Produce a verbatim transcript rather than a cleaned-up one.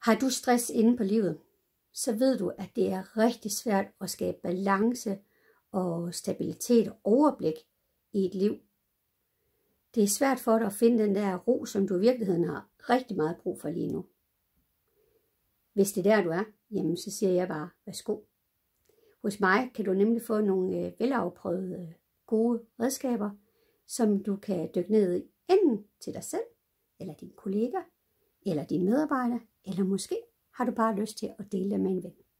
Har du stress inde på livet, så ved du, at det er rigtig svært at skabe balance og stabilitet og overblik i et liv. Det er svært for dig at finde den der ro, som du i virkeligheden har rigtig meget brug for lige nu. Hvis det er der, du er, jamen så siger jeg bare, værsgo. Hos mig kan du nemlig få nogle velafprøvede, gode redskaber, som du kan dykke ned i, enten til dig selv, eller din kollega, eller dine medarbejdere, eller måske har du bare lyst til at dele det med en ven.